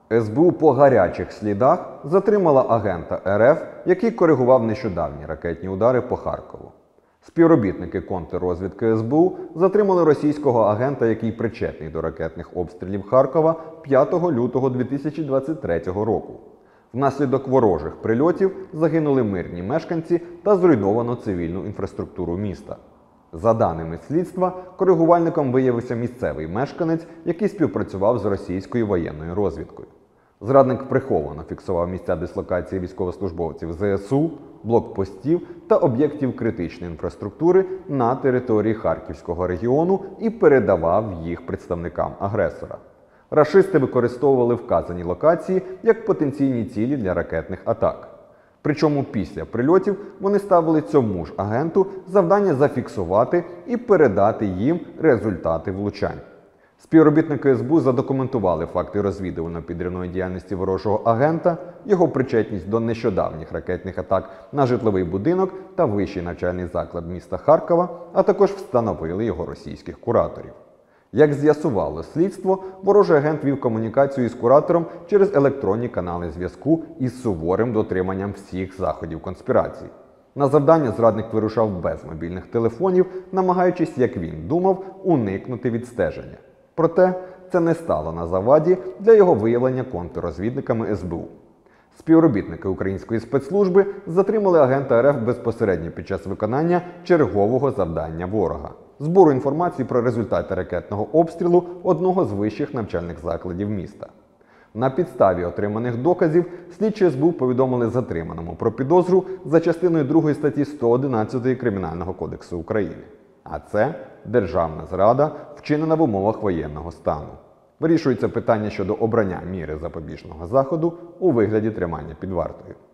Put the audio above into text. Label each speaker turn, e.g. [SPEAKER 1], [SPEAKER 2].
[SPEAKER 1] СБУ по гарячих слідах затримала агента РФ, який коригував нещодавні ракетні удари по Харкову. Співробітники контррозвідки СБУ затримали російського агента, який причетний до ракетних обстрілів Харкова 5 лютого 2023 року. Внаслідок ворожих прильотів загинули мирні мешканці та зруйновано цивільну інфраструктуру міста. За даними слідства, коригувальником виявився місцевий мешканець, який співпрацював з російською воєнною розвідкою. Зрадник приховано фіксував місця дислокації військовослужбовців ЗСУ, блокпостів та об'єктів критичної інфраструктури на території Харківського регіону і передавав їх представникам агресора. Рашисти використовували вказані локації як потенційні цілі для ракетних атак. Причому після прильотів вони ставили цьому ж агенту завдання зафіксувати і передати їм результати влучань. Співробітники СБУ задокументували факти розвідувально-підривної діяльності ворожого агента, його причетність до нещодавніх ракетних атак на житловий будинок та вищий навчальний заклад міста Харкова, а також встановили його російських кураторів. Як з'ясувало слідство, ворожий агент вів комунікацію із куратором через електронні канали зв'язку із суворим дотриманням всіх заходів конспірації. На завдання зрадник вирушав без мобільних телефонів, намагаючись, як він думав, уникнути відстеження. Проте це не стало на заваді для його виявлення контррозвідниками СБУ. Співробітники української спецслужби затримали агента РФ безпосередньо під час виконання чергового завдання ворога – збору інформації про результати ракетного обстрілу одного з вищих навчальних закладів міста. На підставі отриманих доказів слідчі СБУ повідомили затриманому про підозру за частиною 2 статті 111 Кримінального кодексу України. А це державна зрада, вчинена в умовах воєнного стану. Вирішується питання щодо обрання міри запобіжного заходу у вигляді тримання під вартою.